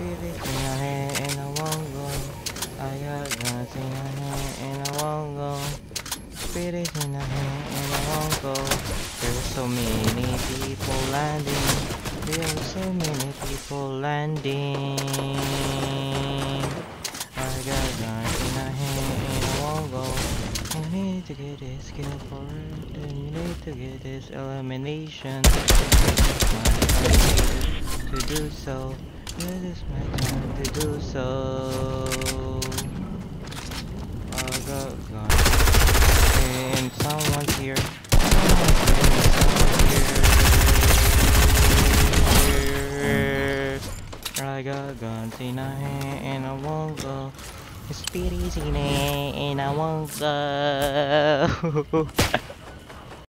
Spirits in my head and I won't go. I got guns in my head and I won't go. Spirits in my head and I won't go. There were so many people landing. There were so many people landing. I got guns in my hand and I won't go. I need to get this kill for it, and you need to get this elimination. It's my time to do so. It is my time to do so. I got guns. And someone's here. I got guns in my hand and I won't go. Spirits in it and I won't go.